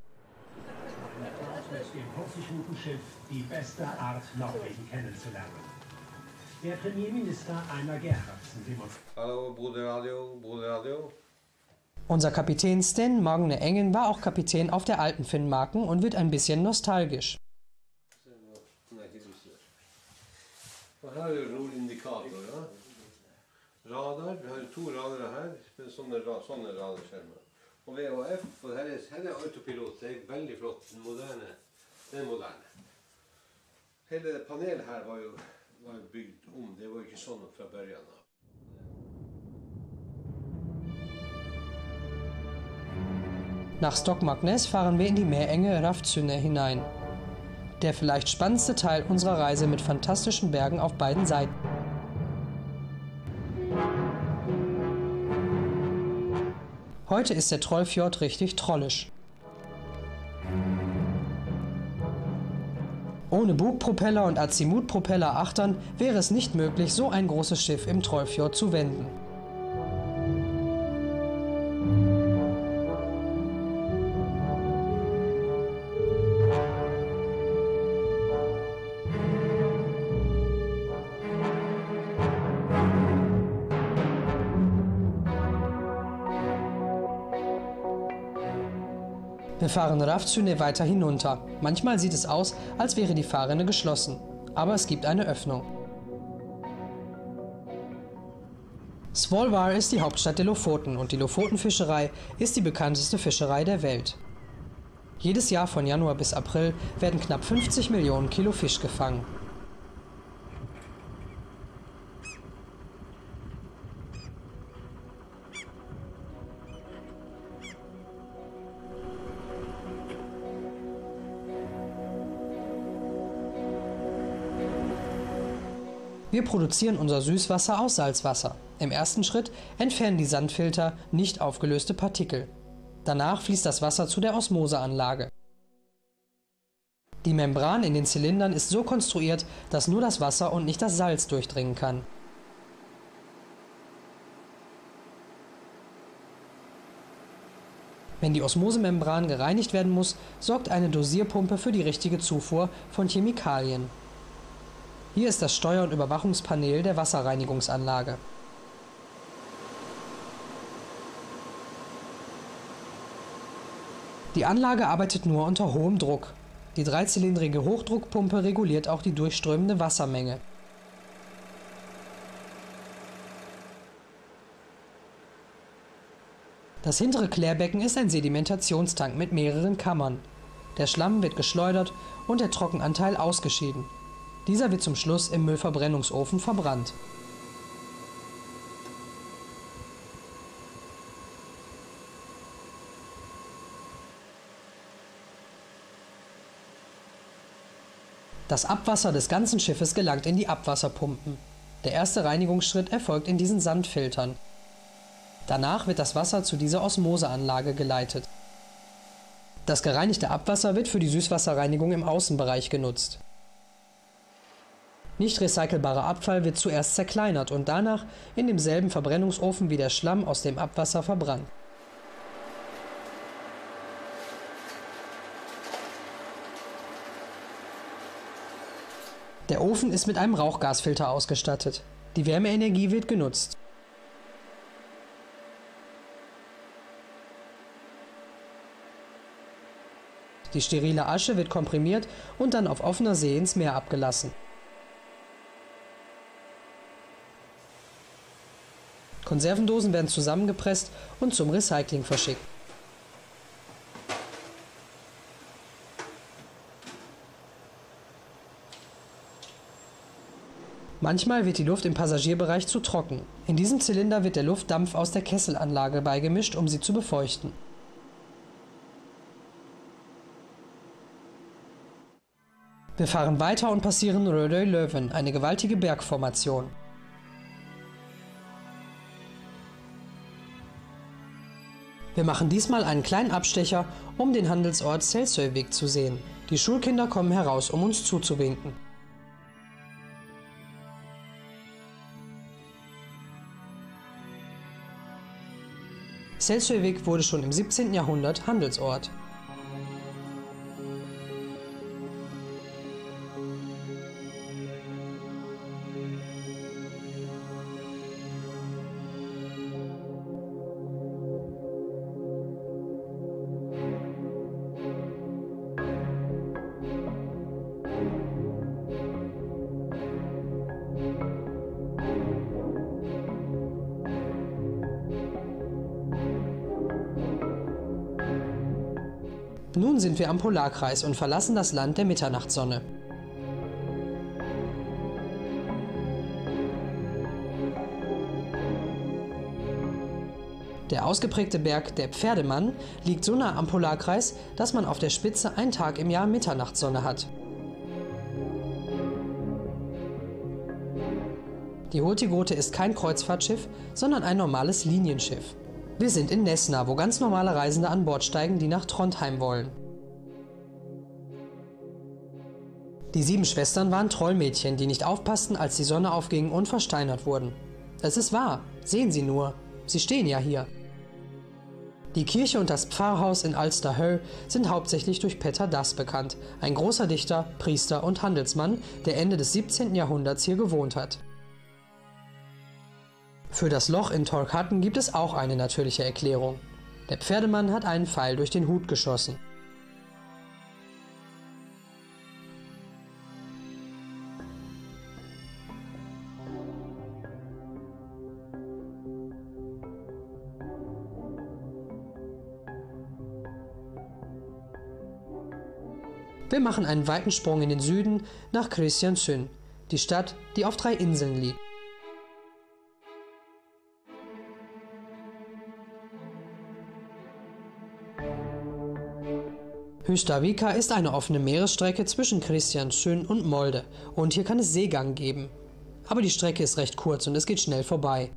Dem Hurtigrutenschiff die beste Art, Norwegen kennenzulernen. Der Premierminister Einar Gerhardsen demonstriert. Hallo, Bodø Radio, Bodø Radio. Unser Kapitän Sten Magne Engen war auch Kapitän auf der alten Finnmarken und wird ein bisschen nostalgisch. Her er rolindikator, ja. Radar, vi har to radere her, med sånne, sånne radarskjermer. Og V H F, og her er, her er autopilot, det er veldig flott, moderne, det er moderne. Hele det panelet her var jo, var jo bygd om, det var jo ikke sånn fra början av. Nach Stokmarknes fahren wir in die Meerenge Raftsune hinein. Der vielleicht spannendste Teil unserer Reise mit fantastischen Bergen auf beiden Seiten. Heute ist der Trollfjord richtig trollisch. Ohne Bugpropeller und Azimutpropeller-Achtern wäre es nicht möglich, so ein großes Schiff im Trollfjord zu wenden. Wir fahren Raftsune weiter hinunter. Manchmal sieht es aus, als wäre die Fahrrinne geschlossen, aber es gibt eine Öffnung. Svolvær ist die Hauptstadt der Lofoten und die Lofotenfischerei ist die bekannteste Fischerei der Welt. Jedes Jahr von Januar bis April werden knapp fünfzig Millionen Kilo Fisch gefangen. Wir produzieren unser Süßwasser aus Salzwasser. Im ersten Schritt entfernen die Sandfilter nicht aufgelöste Partikel. Danach fließt das Wasser zu der Osmoseanlage. Die Membran in den Zylindern ist so konstruiert, dass nur das Wasser und nicht das Salz durchdringen kann. Wenn die Osmosemembran gereinigt werden muss, sorgt eine Dosierpumpe für die richtige Zufuhr von Chemikalien. Hier ist das Steuer- und Überwachungspanel der Wasserreinigungsanlage. Die Anlage arbeitet nur unter hohem Druck. Die dreizylindrige Hochdruckpumpe reguliert auch die durchströmende Wassermenge. Das hintere Klärbecken ist ein Sedimentationstank mit mehreren Kammern. Der Schlamm wird geschleudert und der Trockenanteil ausgeschieden. Dieser wird zum Schluss im Müllverbrennungsofen verbrannt. Das Abwasser des ganzen Schiffes gelangt in die Abwasserpumpen. Der erste Reinigungsschritt erfolgt in diesen Sandfiltern. Danach wird das Wasser zu dieser Osmoseanlage geleitet. Das gereinigte Abwasser wird für die Süßwasserreinigung im Außenbereich genutzt. Nicht recycelbarer Abfall wird zuerst zerkleinert und danach in demselben Verbrennungsofen wie der Schlamm aus dem Abwasser verbrannt. Der Ofen ist mit einem Rauchgasfilter ausgestattet. Die Wärmeenergie wird genutzt. Die sterile Asche wird komprimiert und dann auf offener See ins Meer abgelassen. Konservendosen werden zusammengepresst und zum Recycling verschickt. Manchmal wird die Luft im Passagierbereich zu trocken. In diesem Zylinder wird der Luftdampf aus der Kesselanlage beigemischt, um sie zu befeuchten. Wir fahren weiter und passieren Rødøy Løven, eine gewaltige Bergformation. Wir machen diesmal einen kleinen Abstecher, um den Handelsort Selsøyvik zu sehen. Die Schulkinder kommen heraus, um uns zuzuwinken. Selsøyvik wurde schon im siebzehnten Jahrhundert Handelsort. Nun sind wir am Polarkreis und verlassen das Land der Mitternachtssonne. Der ausgeprägte Berg, der Pferdemann, liegt so nah am Polarkreis, dass man auf der Spitze einen Tag im Jahr Mitternachtssonne hat. Die Hurtigrute ist kein Kreuzfahrtschiff, sondern ein normales Linienschiff. Wir sind in Nesna, wo ganz normale Reisende an Bord steigen, die nach Trondheim wollen. Die sieben Schwestern waren Trollmädchen, die nicht aufpassten, als die Sonne aufging und versteinert wurden. Es ist wahr, sehen Sie nur, sie stehen ja hier. Die Kirche und das Pfarrhaus in Alsterhöll sind hauptsächlich durch Petter Dass bekannt, ein großer Dichter, Priester und Handelsmann, der Ende des siebzehnten Jahrhunderts hier gewohnt hat. Für das Loch in Torghatten gibt es auch eine natürliche Erklärung. Der Pferdemann hat einen Pfeil durch den Hut geschossen. Wir machen einen weiten Sprung in den Süden nach Kristiansund, die Stadt, die auf drei Inseln liegt. Hustadvika ist eine offene Meeresstrecke zwischen Kristiansund und Molde und hier kann es Seegang geben. Aber die Strecke ist recht kurz und es geht schnell vorbei.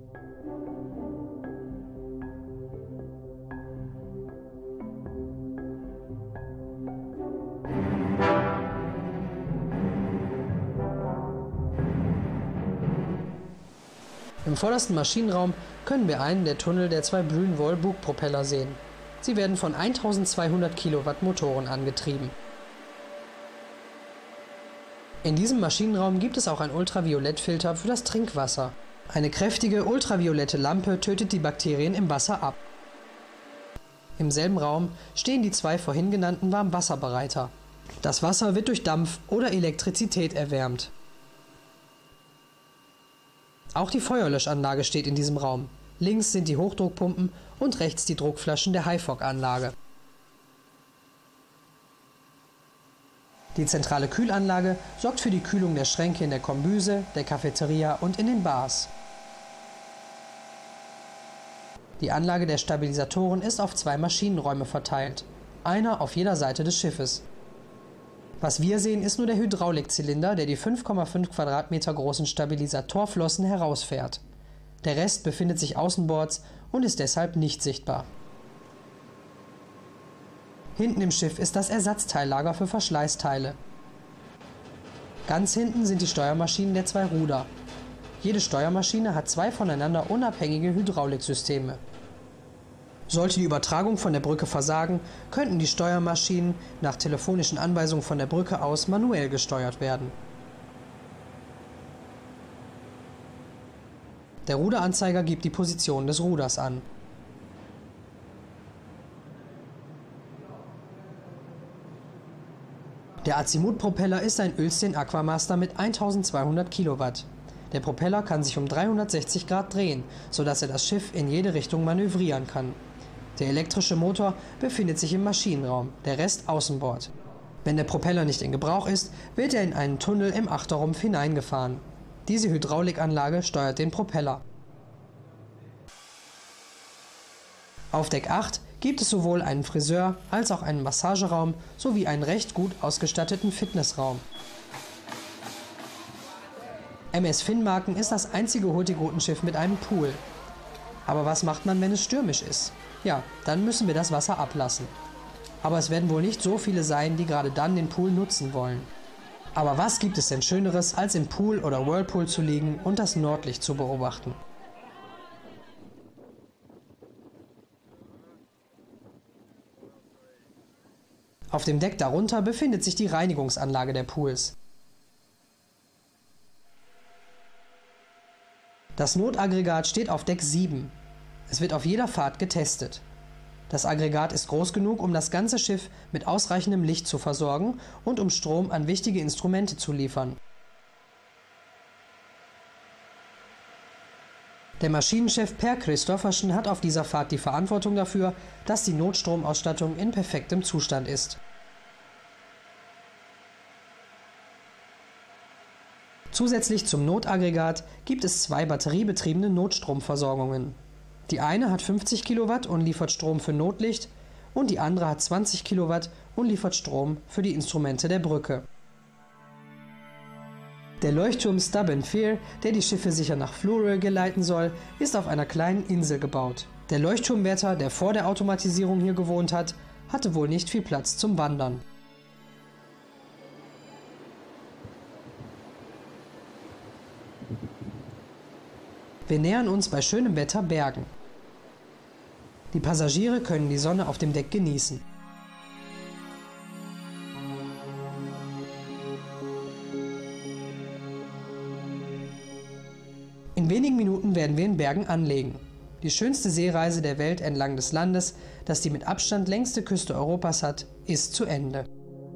Im vordersten Maschinenraum können wir einen der Tunnel der zwei Brunvoll-Bugpropeller sehen. Sie werden von eintausendzweihundert Kilowatt Motoren angetrieben. In diesem Maschinenraum gibt es auch einen Ultraviolettfilter für das Trinkwasser. Eine kräftige ultraviolette Lampe tötet die Bakterien im Wasser ab. Im selben Raum stehen die zwei vorhin genannten Warmwasserbereiter. Das Wasser wird durch Dampf oder Elektrizität erwärmt. Auch die Feuerlöschanlage steht in diesem Raum. Links sind die Hochdruckpumpen und rechts die Druckflaschen der Hyfog-Anlage. Die zentrale Kühlanlage sorgt für die Kühlung der Schränke in der Kombüse, der Cafeteria und in den Bars. Die Anlage der Stabilisatoren ist auf zwei Maschinenräume verteilt, einer auf jeder Seite des Schiffes. Was wir sehen, ist nur der Hydraulikzylinder, der die fünf Komma fünf Quadratmeter großen Stabilisatorflossen herausfährt. Der Rest befindet sich außenbords und ist deshalb nicht sichtbar. Hinten im Schiff ist das Ersatzteillager für Verschleißteile. Ganz hinten sind die Steuermaschinen der zwei Ruder. Jede Steuermaschine hat zwei voneinander unabhängige Hydrauliksysteme. Sollte die Übertragung von der Brücke versagen, könnten die Steuermaschinen nach telefonischen Anweisungen von der Brücke aus manuell gesteuert werden. Der Ruderanzeiger gibt die Position des Ruders an. Der Azimut-Propeller ist ein Uelzyen Aquamaster mit eintausendzweihundert Kilowatt. Der Propeller kann sich um dreihundertsechzig Grad drehen, sodass er das Schiff in jede Richtung manövrieren kann. Der elektrische Motor befindet sich im Maschinenraum, der Rest außenbord. Wenn der Propeller nicht in Gebrauch ist, wird er in einen Tunnel im Achterrumpf hineingefahren. Diese Hydraulikanlage steuert den Propeller. Auf Deck acht gibt es sowohl einen Friseur als auch einen Massageraum sowie einen recht gut ausgestatteten Fitnessraum. M S Finnmarken ist das einzige Hurtigrutenschiff mit einem Pool. Aber was macht man, wenn es stürmisch ist? Ja, dann müssen wir das Wasser ablassen. Aber es werden wohl nicht so viele sein, die gerade dann den Pool nutzen wollen. Aber was gibt es denn Schöneres, als im Pool oder Whirlpool zu liegen und das Nordlicht zu beobachten? Auf dem Deck darunter befindet sich die Reinigungsanlage der Pools. Das Notaggregat steht auf Deck sieben. Es wird auf jeder Fahrt getestet. Das Aggregat ist groß genug, um das ganze Schiff mit ausreichendem Licht zu versorgen und um Strom an wichtige Instrumente zu liefern. Der Maschinenchef Per Christoffersen hat auf dieser Fahrt die Verantwortung dafür, dass die Notstromausstattung in perfektem Zustand ist. Zusätzlich zum Notaggregat gibt es zwei batteriebetriebene Notstromversorgungen. Die eine hat fünfzig Kilowatt und liefert Strom für Notlicht und die andere hat zwanzig Kilowatt und liefert Strom für die Instrumente der Brücke. Der Leuchtturm Stub and Fear, der die Schiffe sicher nach Florø geleiten soll, ist auf einer kleinen Insel gebaut. Der Leuchtturmwärter, der vor der Automatisierung hier gewohnt hat, hatte wohl nicht viel Platz zum Wandern. Wir nähern uns bei schönem Wetter Bergen. Die Passagiere können die Sonne auf dem Deck genießen. In wenigen Minuten werden wir in Bergen anlegen. Die schönste Seereise der Welt entlang des Landes, das die mit Abstand längste Küste Europas hat, ist zu Ende.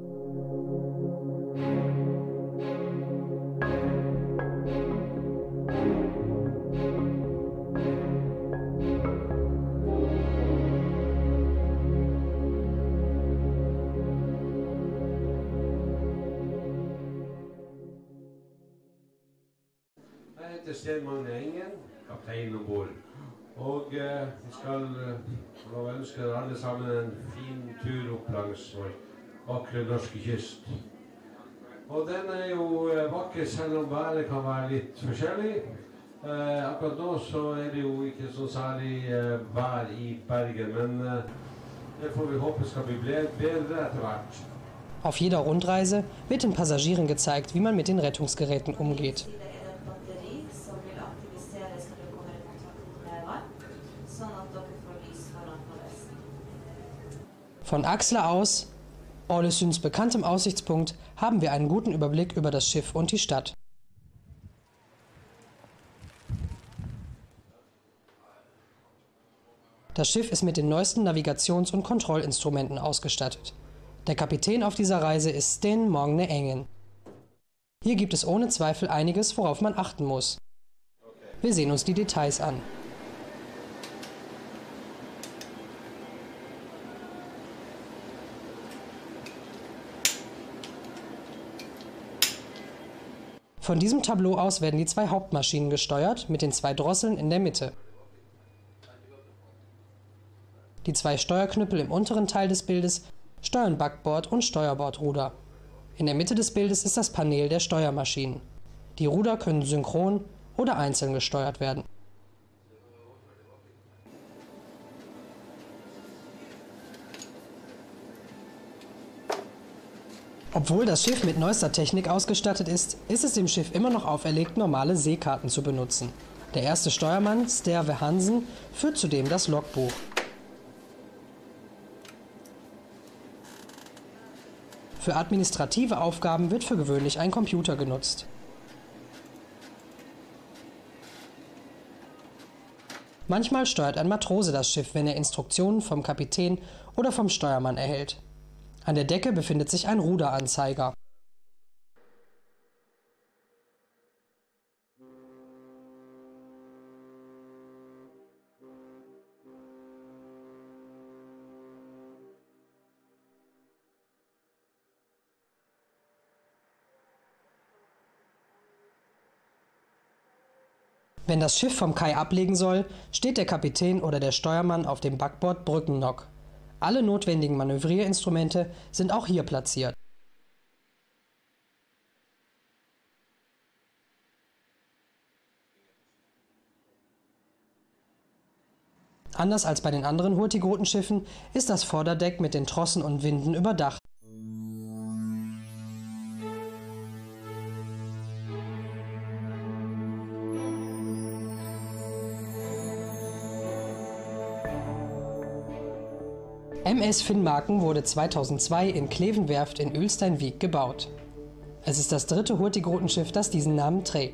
Jeg heter Sten Magne Engen, kaptein om bord. Og eh, vi skal eh, ønske dere alle sammen en fin tur opp langs vår vakre norske kyst. Og den er jo eh, vakker selv om været kan være litt forskjellig. Eh, akkurat nå så er det jo ikke så særlig eh, vær i Bergen, men eh, det får vi håpe skal bli bedre etter hvert. Auf jeder Rundreise wird den Passagieren gezeigt, wie man mit den Rettungsgeräten umgeht. Von Aksla aus, Ålesunds bekanntem Aussichtspunkt, haben wir einen guten Überblick über das Schiff und die Stadt. Das Schiff ist mit den neuesten Navigations- und Kontrollinstrumenten ausgestattet. Der Kapitän auf dieser Reise ist Sten Magne Engen. Hier gibt es ohne Zweifel einiges, worauf man achten muss. Wir sehen uns die Details an. Von diesem Tableau aus werden die zwei Hauptmaschinen gesteuert, mit den zwei Drosseln in der Mitte. Die zwei Steuerknüppel im unteren Teil des Bildes steuern Backbord- und Steuerbordruder. In der Mitte des Bildes ist das Panel der Steuermaschinen. Die Ruder können synchron oder einzeln gesteuert werden. Obwohl das Schiff mit neuester Technik ausgestattet ist, ist es dem Schiff immer noch auferlegt, normale Seekarten zu benutzen. Der erste Steuermann, Sterve Hansen, führt zudem das Logbuch. Für administrative Aufgaben wird für gewöhnlich ein Computer genutzt. Manchmal steuert ein Matrose das Schiff, wenn er Instruktionen vom Kapitän oder vom Steuermann erhält. An der Decke befindet sich ein Ruderanzeiger. Wenn das Schiff vom Kai ablegen soll, steht der Kapitän oder der Steuermann auf dem Backbord Brückennock. Alle notwendigen Manövrierinstrumente sind auch hier platziert. Anders als bei den anderen Hurtigruten-Schiffen ist das Vorderdeck mit den Trossen und Winden überdacht. M S Finnmarken wurde zweitausendzwei in Klevenwerft in Ulsteinvik gebaut. Es ist das dritte Hurtigruten-Schiff, das diesen Namen trägt.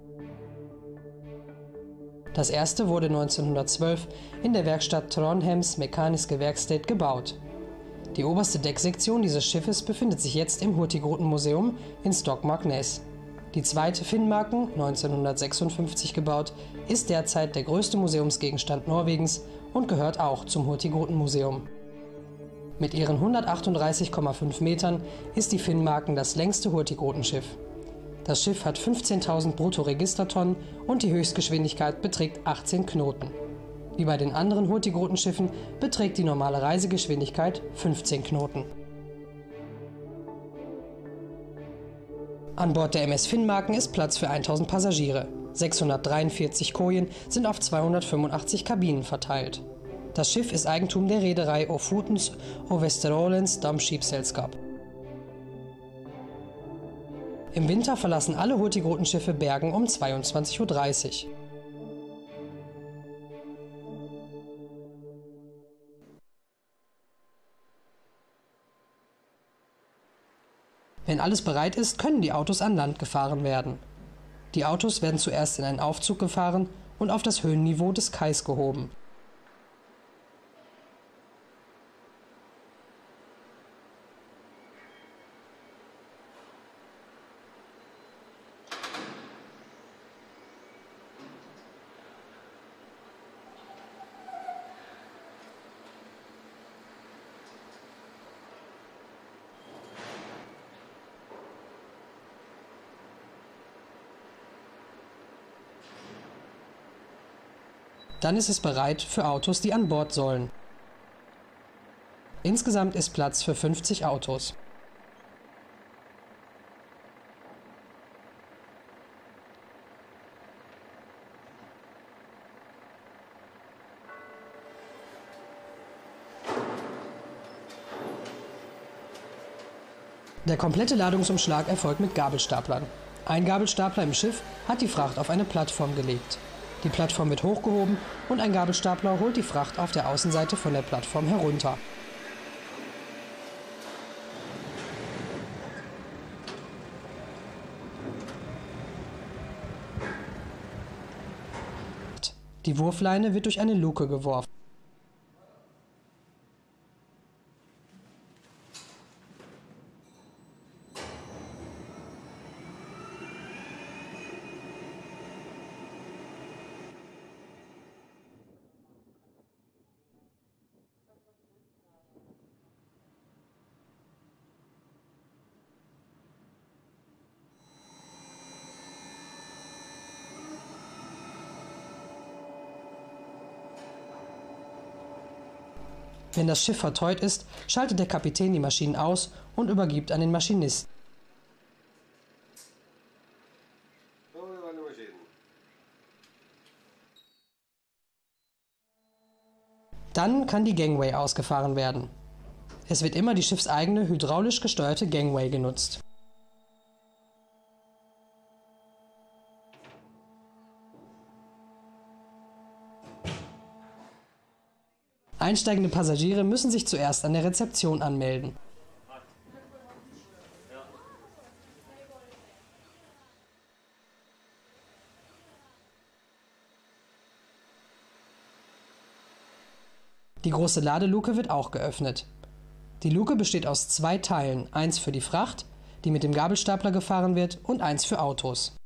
Das erste wurde neunzehnhundertzwölf in der Werkstatt Trondheims Mekaniske Verksted gebaut. Die oberste Decksektion dieses Schiffes befindet sich jetzt im Hurtigruten-Museum in Stokmarknes. Die zweite, Finnmarken, neunzehnhundertsechsundfünfzig gebaut, ist derzeit der größte Museumsgegenstand Norwegens und gehört auch zum Hurtigruten-Museum. Mit ihren hundertachtunddreißig Komma fünf Metern ist die Finnmarken das längste Hurtigruten-Schiff. Das Schiff hat fünfzehntausend Bruttoregistertonnen und die Höchstgeschwindigkeit beträgt achtzehn Knoten. Wie bei den anderen Hurtigruten-Schiffen beträgt die normale Reisegeschwindigkeit fünfzehn Knoten. An Bord der M S Finnmarken ist Platz für tausend Passagiere. sechshundertdreiundvierzig Kojen sind auf zweihundertfünfundachtzig Kabinen verteilt. Das Schiff ist Eigentum der Reederei Ofotens og Vesterålens Dampskibsselskap. Im Winter verlassen alle Hurtigruten-Schiffe Bergen um zweiundzwanzig Uhr dreißig. Wenn alles bereit ist, können die Autos an Land gefahren werden. Die Autos werden zuerst in einen Aufzug gefahren und auf das Höhenniveau des Kais gehoben. Dann ist es bereit für Autos, die an Bord sollen. Insgesamt ist Platz für fünfzig Autos. Der komplette Ladungsumschlag erfolgt mit Gabelstaplern. Ein Gabelstapler im Schiff hat die Fracht auf eine Plattform gelegt. Die Plattform wird hochgehoben und ein Gabelstapler holt die Fracht auf der Außenseite von der Plattform herunter. Die Wurfleine wird durch eine Luke geworfen. Wenn das Schiff verteut ist, schaltet der Kapitän die Maschinen aus und übergibt an den Maschinisten. Dann kann die Gangway ausgefahren werden. Es wird immer die schiffseigene hydraulisch gesteuerte Gangway genutzt. Einsteigende Passagiere müssen sich zuerst an der Rezeption anmelden. Die große Ladeluke wird auch geöffnet. Die Luke besteht aus zwei Teilen, eins für die Fracht, die mit dem Gabelstapler gefahren wird, und eins für Autos.